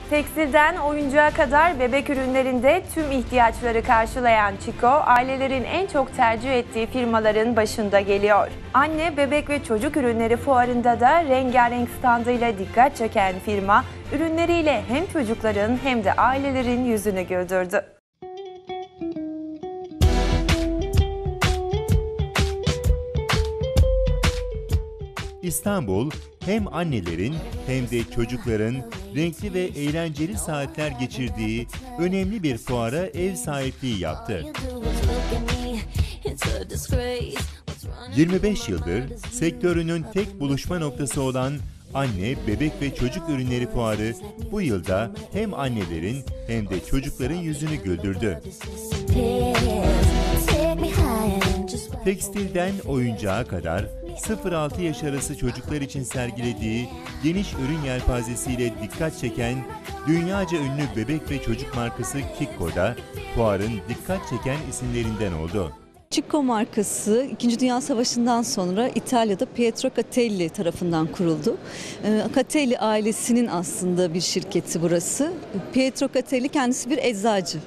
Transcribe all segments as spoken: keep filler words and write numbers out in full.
Tekstilden oyuncağa kadar bebek ürünlerinde tüm ihtiyaçları karşılayan Chico, ailelerin en çok tercih ettiği firmaların başında geliyor. Anne, bebek ve çocuk ürünleri fuarında da rengarenk standıyla dikkat çeken firma, ürünleriyle hem çocukların hem de ailelerin yüzünü güldürdü. İstanbul, hem annelerin hem de çocukların renkli ve eğlenceli saatler geçirdiği önemli bir fuara ev sahipliği yaptı. yirmi beş yıldır sektörünün tek buluşma noktası olan Anne, Bebek ve Çocuk Ürünleri Fuarı bu yılda hem annelerin hem de çocukların yüzünü güldürdü. Tekstilden oyuncağa kadar sıfır altı yaş arası çocuklar için sergilediği geniş ürün yelpazesiyle dikkat çeken dünyaca ünlü bebek ve çocuk markası Kiko da fuarın dikkat çeken isimlerinden oldu. Chico markası İkinci Dünya Savaşı'ndan sonra İtalya'da Pietro Catelli tarafından kuruldu. Catelli ailesinin aslında bir şirketi burası. Pietro Catelli kendisi bir eczacı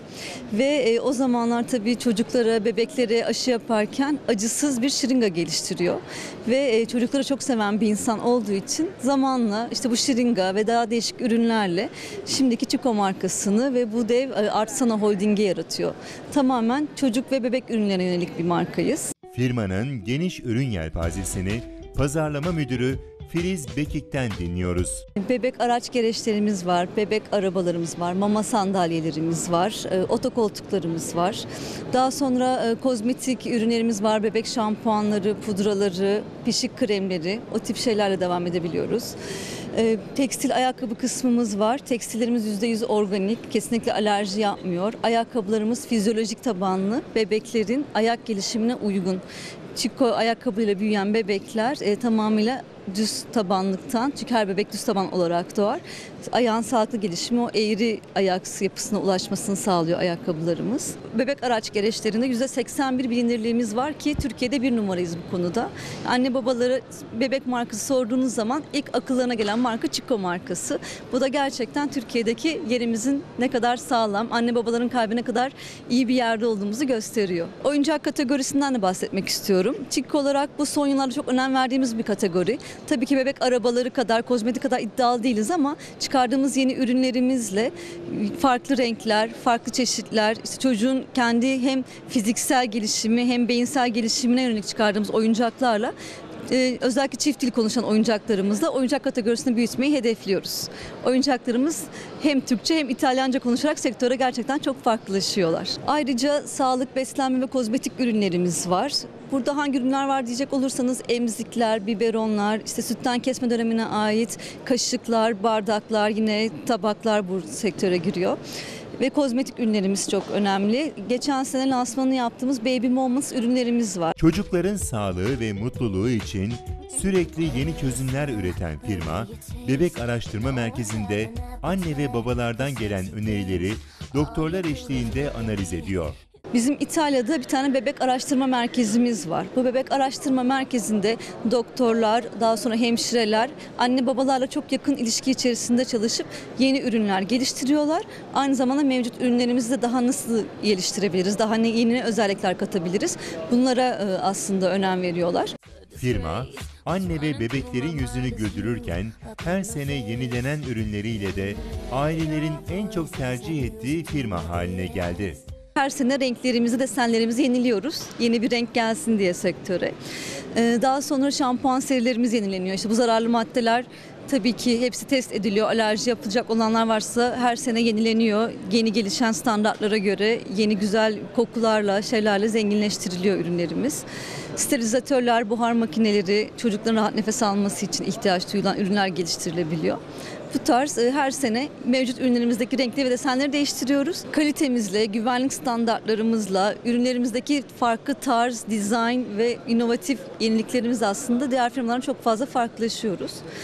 ve o zamanlar tabii çocuklara, bebeklere aşı yaparken acısız bir şırınga geliştiriyor. Ve çocukları çok seven bir insan olduğu için zamanla işte bu şırınga ve daha değişik ürünlerle şimdiki Chico markasını ve bu dev Artsana Holding'i yaratıyor. Tamamen çocuk ve bebek ürünlerine yönelik bir markayız. Firmanın geniş ürün yelpazesini pazarlama müdürü Filiz Bekik'ten dinliyoruz. Bebek araç gereçlerimiz var, bebek arabalarımız var, mama sandalyelerimiz var, otokoltuklarımız var. Daha sonra e, kozmetik ürünlerimiz var, bebek şampuanları, pudraları, pişik kremleri, o tip şeylerle devam edebiliyoruz. E, tekstil ayakkabı kısmımız var. Tekstillerimiz yüzde yüz organik, kesinlikle alerji yapmıyor. Ayakkabılarımız fizyolojik tabanlı, bebeklerin ayak gelişimine uygun. Chico ayakkabıyla büyüyen bebekler e, tamamıyla düz tabanlıktan, çünkü her bebek düz taban olarak doğar. Ayağın sağlıklı gelişimi, o eğri ayak yapısına ulaşmasını sağlıyor ayakkabılarımız. Bebek araç gereçlerinde yüzde seksen bir bilinirliğimiz var ki Türkiye'de bir numarayız bu konuda. Anne babaları bebek markası sorduğunuz zaman ilk akıllarına gelen marka Chico markası. Bu da gerçekten Türkiye'deki yerimizin ne kadar sağlam, anne babaların kalbine kadar iyi bir yerde olduğumuzu gösteriyor. Oyuncak kategorisinden de bahsetmek istiyorum. Chico olarak bu son yıllarda çok önem verdiğimiz bir kategori. Tabii ki bebek arabaları kadar, kozmetik kadar iddialı değiliz ama çıkardığımız yeni ürünlerimizle farklı renkler, farklı çeşitler, işte çocuğun kendi hem fiziksel gelişimi hem beyinsel gelişimine yönelik çıkardığımız oyuncaklarla Ee, özellikle çift dil konuşan oyuncaklarımızla oyuncak kategorisini büyütmeyi hedefliyoruz. Oyuncaklarımız hem Türkçe hem İtalyanca konuşarak sektöre gerçekten çok farklılaşıyorlar. Ayrıca sağlık, beslenme ve kozmetik ürünlerimiz var. Burada hangi ürünler var diyecek olursanız emzikler, biberonlar, işte sütten kesme dönemine ait kaşıklar, bardaklar, yine tabaklar bu sektöre giriyor. Ve kozmetik ürünlerimiz çok önemli. Geçen sene lansmanını yaptığımız Baby Moments ürünlerimiz var. Çocukların sağlığı ve mutluluğu için sürekli yeni çözümler üreten firma, Bebek Araştırma Merkezi'nde anne ve babalardan gelen önerileri doktorlar eşliğinde analiz ediyor. Bizim İtalya'da bir tane bebek araştırma merkezimiz var. Bu bebek araştırma merkezinde doktorlar, daha sonra hemşireler, anne babalarla çok yakın ilişki içerisinde çalışıp yeni ürünler geliştiriyorlar. Aynı zamanda mevcut ürünlerimizi de daha nasıl geliştirebiliriz, daha ne yeni özellikler katabiliriz, bunlara aslında önem veriyorlar. Firma, anne ve bebeklerin yüzünü güldürürken her sene yenilenen ürünleriyle de ailelerin en çok tercih ettiği firma haline geldi. Her sene renklerimizi, desenlerimizi yeniliyoruz. Yeni bir renk gelsin diye sektöre. Daha sonra şampuan serilerimiz yenileniyor. İşte bu zararlı maddeler tabii ki hepsi test ediliyor. Alerji yapılacak olanlar varsa her sene yenileniyor. Yeni gelişen standartlara göre yeni güzel kokularla, şeylerle zenginleştiriliyor ürünlerimiz. Sterilizatörler, buhar makineleri, çocukların rahat nefes alması için ihtiyaç duyulan ürünler geliştirilebiliyor. Bu tarz her sene mevcut ürünlerimizdeki renkleri ve desenleri değiştiriyoruz. Kalitemizle, güvenlik standartlarımızla, ürünlerimizdeki farklı tarz, dizayn ve inovatif yeniliklerimiz aslında diğer firmalardan çok fazla farklılaşıyoruz.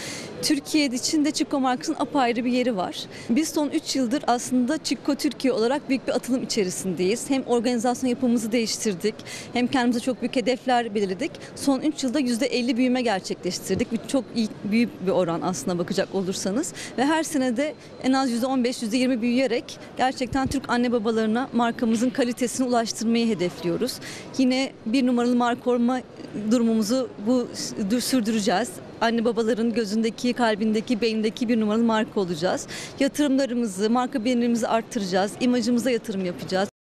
Türkiye içinde Chico markasının apayrı bir yeri var. Biz son üç yıldır aslında Chico Türkiye olarak büyük bir atılım içerisindeyiz. Hem organizasyon yapımızı değiştirdik, hem kendimize çok büyük hedefler belirledik. Son üç yılda yüzde elli büyüme gerçekleştirdik. Bu çok iyi, büyük bir oran aslına bakacak olursanız. Ve her sene de en az yüzde on beş yüzde yirmi büyüyerek gerçekten Türk anne babalarına markamızın kalitesini ulaştırmayı hedefliyoruz. Yine bir numaralı marka olma durumumuzu bu sürdüreceğiz. Anne babaların gözündeki, kalbindeki, beynindeki bir numaralı marka olacağız. Yatırımlarımızı, marka bilinirliğimizi arttıracağız. İmajımıza yatırım yapacağız.